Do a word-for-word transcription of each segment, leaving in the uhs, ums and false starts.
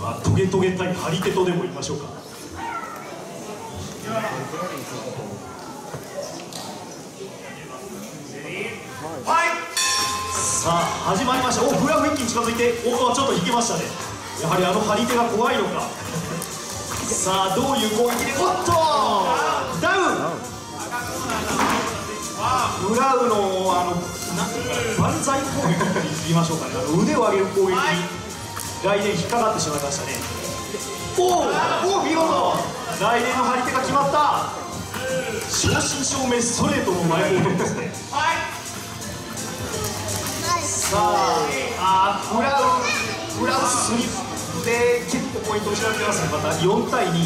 まあ、トゲトゲ対張り手とでも言いましょうか。さあ始まりました。おフラフ一気に近づいて、おちょっと引けましたね。やはりあの張り手が怖いのか。さあどういう攻撃で、おっとダウン。ブラウのあのなんていうか万歳攻撃と言いましょうかね。あの腕を上げる攻撃に来年引っかかってしまいましたね。おおお見事、来年の張り手が決まった。正真正銘ストレートの前方ですね。さああフラウフラウスリップで結構ポイントを失ってますね。またよんたいに。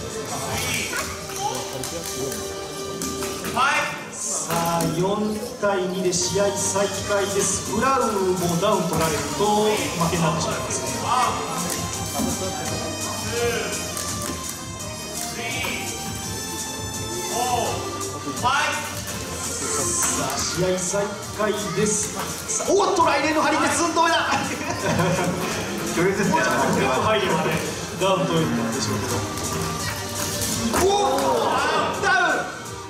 さあよんたいにで試合再開です。フラウもダウン取られると負けになってしまいますね。さあ試合再開です。さあおっと来年の張り手寸止めだ。強烈ですね。入ればねダウンというになってしまうけど、おおダウン。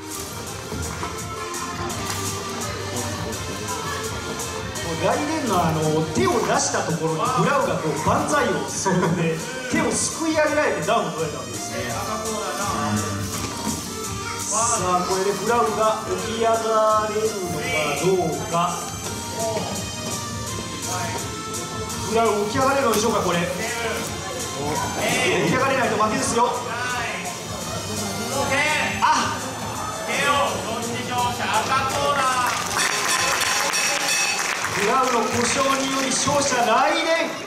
来年のあの手を出したところにブラウがこう万歳をするので手をすくい上げられてダウンを取られたわけですね。さあこれでブラウが起き上がれるのかどうか。ブラウ起き上がれるのでしょうか。これ起き上がれないと負けですよ。あブラウの故障により勝者来年。